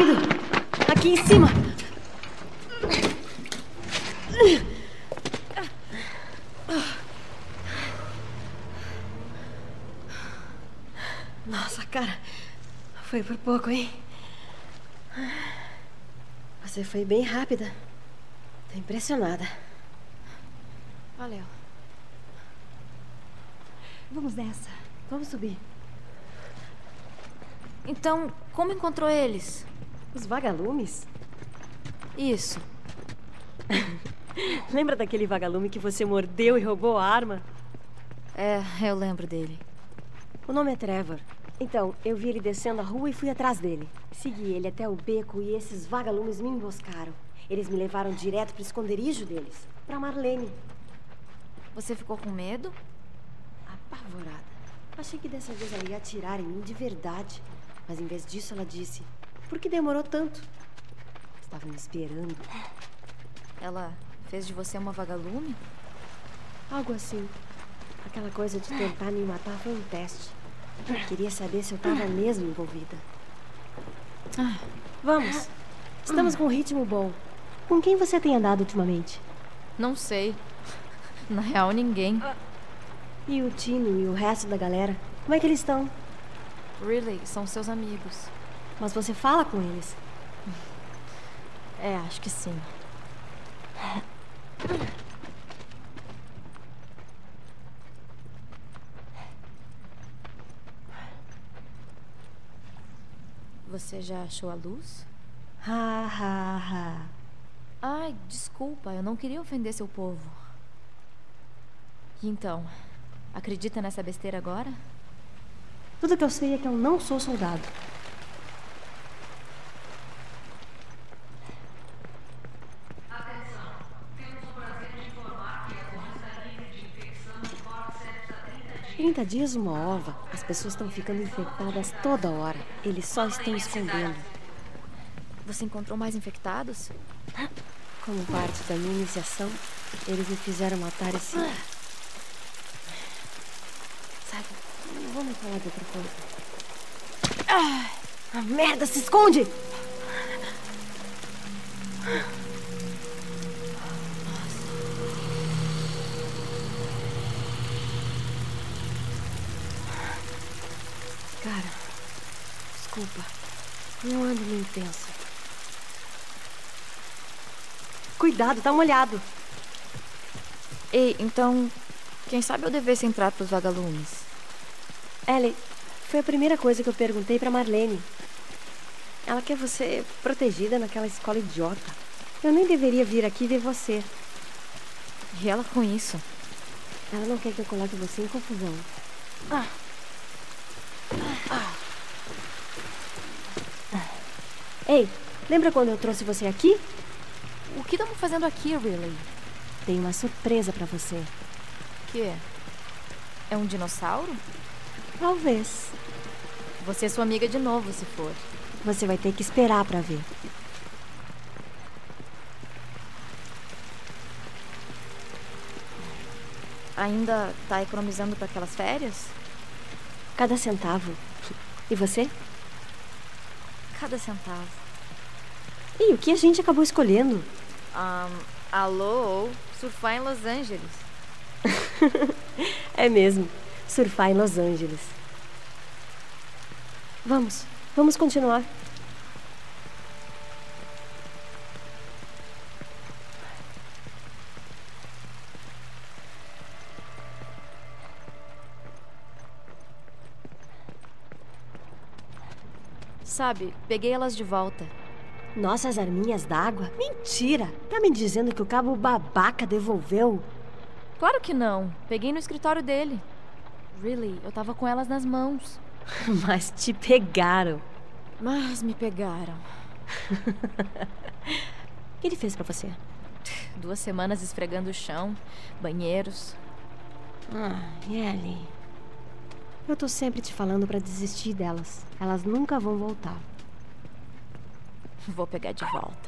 Rápido! Aqui em cima! Nossa, cara. Foi por pouco, hein? Você foi bem rápida. Tô impressionada. Valeu. Vamos nessa. Vamos subir. Então, como encontrou eles? Os vagalumes? Isso. Lembra daquele vagalume que você mordeu e roubou a arma? É, eu lembro dele. O nome é Trevor. Então, eu vi ele descendo a rua e fui atrás dele. Segui ele até o beco e esses vagalumes me emboscaram. Eles me levaram direto para o esconderijo deles, para Marlene. Você ficou com medo? Apavorada. Achei que dessa vez ela ia atirar em mim de verdade. Mas em vez disso ela disse: por que demorou tanto? Estava me esperando. Ela fez de você uma vagalume? Algo assim. Aquela coisa de tentar me matar foi um teste. Queria saber se eu estava mesmo envolvida. Vamos. Estamos com um ritmo bom. Com quem você tem andado ultimamente? Não sei. Na real, ninguém. E o Tino e o resto da galera? Como é que eles estão? Really, são seus amigos. Mas você fala com eles? É, acho que sim. Você já achou a luz? Ha, ha, ha. Ai, desculpa, eu não queria ofender seu povo. E então, acredita nessa besteira agora? Tudo que eu sei é que eu não sou soldado. Atenção, temos o prazer de informar que a zona está livre de infecção de cordyceps há 30 dias. 30 dias uma ova. As pessoas estão ficando infectadas toda hora. Eles só estão escondendo. Você encontrou mais infectados? Como parte da minha iniciação, eles me fizeram matar esse... Sabe, vamos falar de outra coisa. Ah, merda, se esconde! Cara, desculpa. Não ando meio tenso. Cuidado, tá molhado. Ei, então, quem sabe eu devesse entrar pros vagalumes? Ellie, foi a primeira coisa que eu perguntei pra Marlene. Ela quer você protegida naquela escola idiota. Eu nem deveria vir aqui ver você. E ela com isso? Ela não quer que eu coloque você em confusão. Ei, lembra quando eu trouxe você aqui? O que estamos fazendo aqui, Riley? Tem uma surpresa pra você. Que é? É um dinossauro? Talvez. Você é sua amiga de novo, se for. Você vai ter que esperar pra ver. Ainda tá economizando para aquelas férias? Cada centavo. E você? Cada centavo. E o que a gente acabou escolhendo? Alô? Surfar em Los Angeles. É mesmo. Surfar em Los Angeles. Vamos continuar. Sabe, peguei elas de volta. Nossas arminhas d'água? Mentira! Tá me dizendo que o cabo babaca devolveu? Claro que não. Peguei no escritório dele. Really, eu tava com elas nas mãos. Mas te pegaram. Mas me pegaram. O que ele fez pra você? 2 semanas esfregando o chão, banheiros. Ellie. Eu tô sempre te falando pra desistir delas. Elas nunca vão voltar. Vou pegar de volta.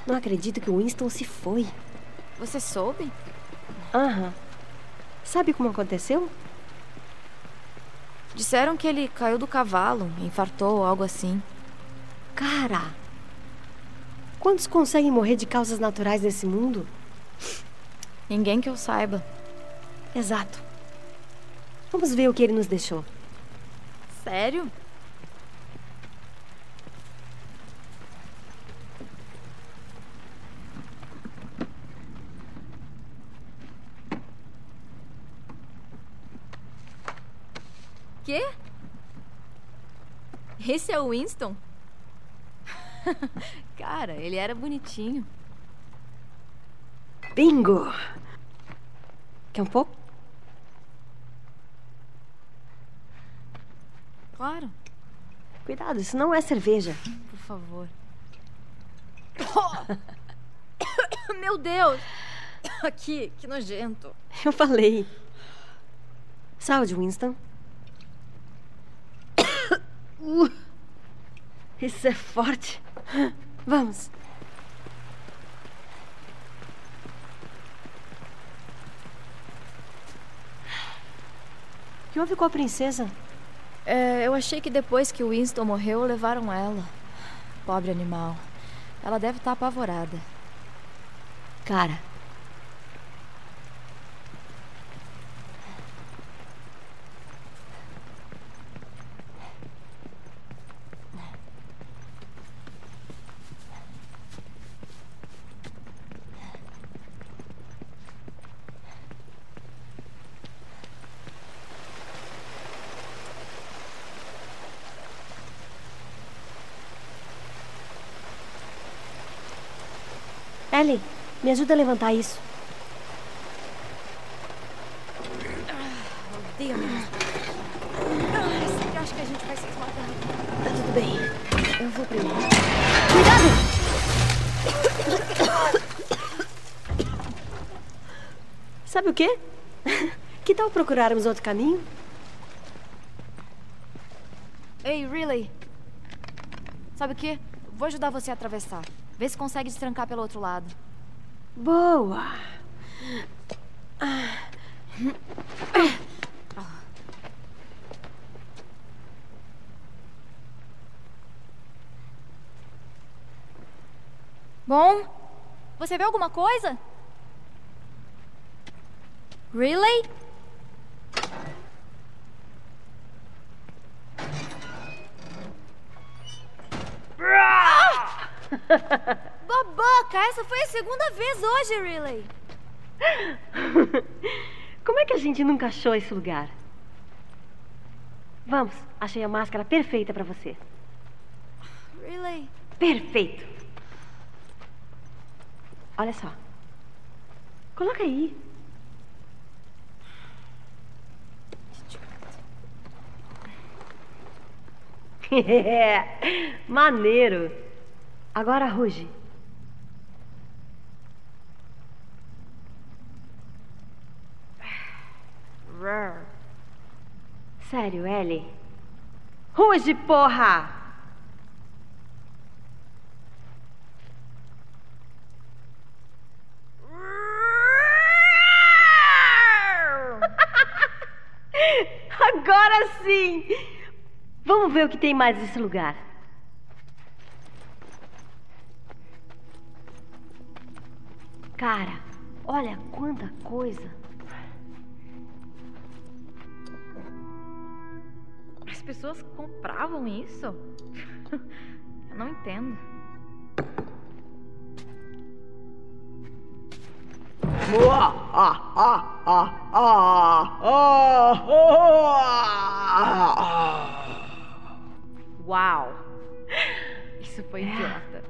Não acredito que o Winston se foi. Você soube? Aham. Sabe como aconteceu? Disseram que ele caiu do cavalo, infartou ou algo assim. Cara, quantos conseguem morrer de causas naturais nesse mundo? Ninguém que eu saiba. Exato. Vamos ver o que ele nos deixou. Sério? Quê? Esse é o Winston? Cara, ele era bonitinho. Bingo! Quer um pouco? Claro, Cuidado, isso não é cerveja. por favor. Meu Deus! Aqui, que nojento. Eu falei. Saúde, Winston. Isso é forte. Vamos. O que houve com a princesa? Eu achei que depois que o Winston morreu, levaram ela. Pobre animal. Ela deve estar apavorada. Cara. Ellie, me ajuda a levantar isso. Odeio mesmo. Sempre acho que a gente vai se esmagar. Tá tudo bem. Eu vou primeiro. Cuidado! Sabe o quê? Que tal procurarmos outro caminho? Ei, Riley. Sabe o quê? Vou ajudar você a atravessar. Vê se consegue destrancar pelo outro lado. Boa! Bom, você vê alguma coisa? Riley? Babaca, essa foi a segunda vez hoje, Riley. Como é que a gente nunca achou esse lugar? Vamos, achei a máscara perfeita pra você. Riley. Perfeito! Olha só. Coloca aí. Maneiro. Agora ruge. Sério, Ellie? Ruge, porra! Agora sim! Vamos ver o que tem mais nesse lugar. Cara, olha quanta coisa. As pessoas compravam isso? Eu não entendo. Uau! Isso foi idiota.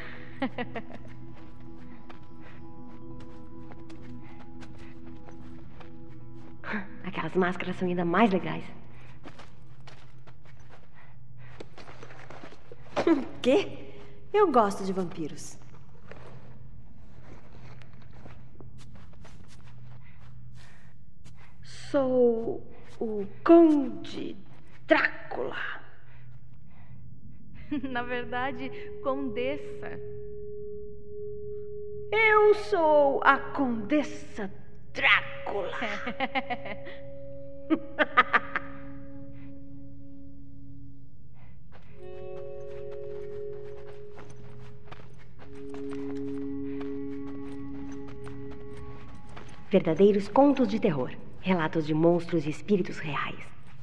Aquelas máscaras são ainda mais legais. Quê? Eu gosto de vampiros. Sou o Conde Drácula. Na verdade, condessa. Eu sou a Condessa Drácula. Verdadeiros contos de terror. Relatos de monstros e espíritos reais.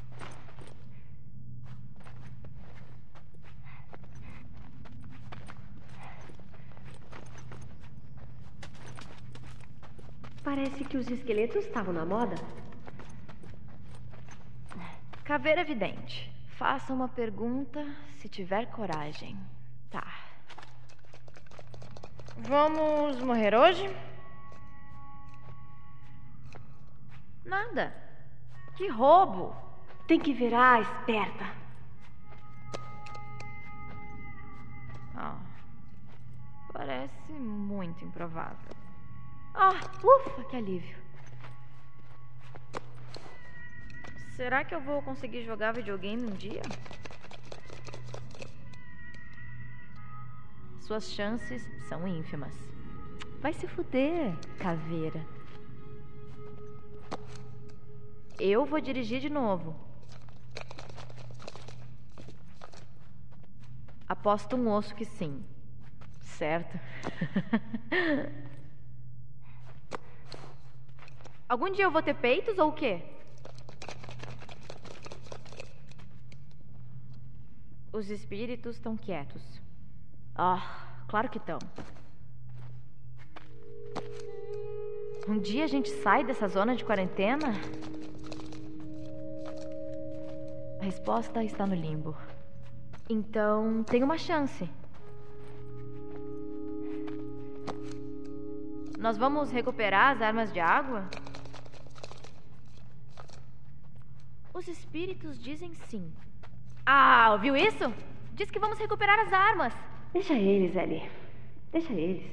Parece que os esqueletos estavam na moda. Caveira vidente. Faça uma pergunta se tiver coragem. Tá. Vamos morrer hoje? Nada. Que roubo. Tem que virar esperta. Parece muito improvável. Ufa, que alívio. Será que eu vou conseguir jogar videogame um dia? Suas chances são ínfimas. Vai se fuder, caveira. Eu vou dirigir de novo. Aposto um osso que sim. Certo? Algum dia eu vou ter peitos ou o quê? Os espíritos estão quietos. Claro que estão. Um dia a gente sai dessa zona de quarentena? A resposta está no limbo. Então, tem uma chance. Nós vamos recuperar as armas de água? Os espíritos dizem sim. Ouviu isso? Diz que vamos recuperar as armas. Deixa eles, Ellie. Deixa eles.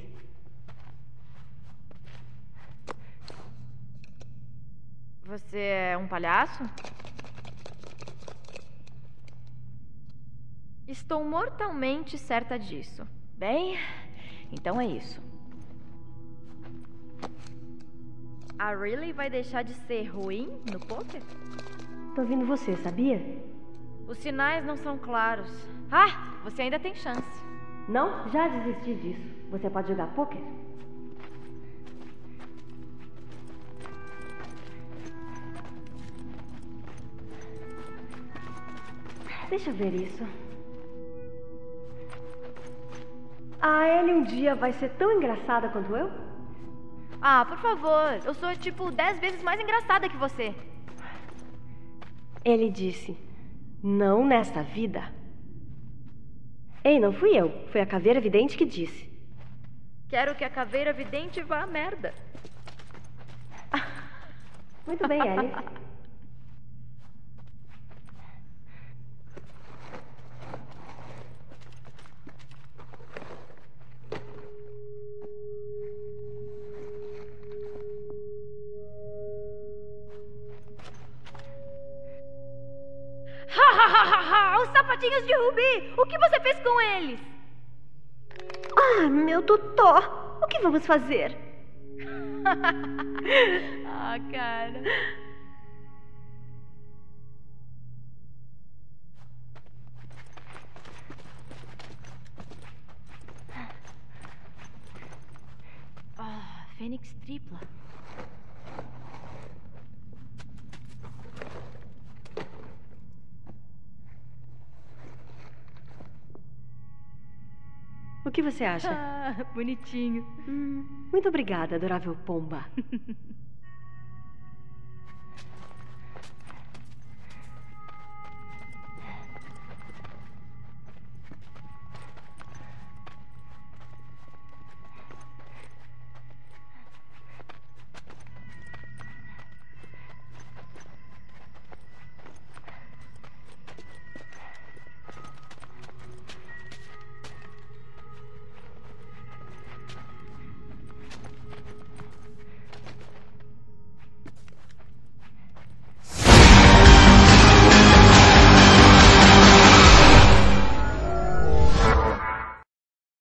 Você é um palhaço? Estou mortalmente certa disso. Bem, então é isso. A Riley vai deixar de ser ruim no poker? Tô ouvindo você, sabia? Os sinais não são claros. Você ainda tem chance. Não? Já desisti disso. Você pode jogar pôquer? Deixa eu ver isso. A Ellie um dia vai ser tão engraçada quanto eu? Por favor. Eu sou, 10 vezes mais engraçada que você. Ele disse, não nesta vida. Ei, não fui eu. Foi a caveira vidente que disse. Quero que a caveira vidente vá à merda. Muito bem, Ellie. Os sapatinhos de Rubi! O que você fez com eles? Meu totó! O que vamos fazer? Cara. Fênix tripla. O que você acha? Bonitinho. Muito obrigada, adorável pomba.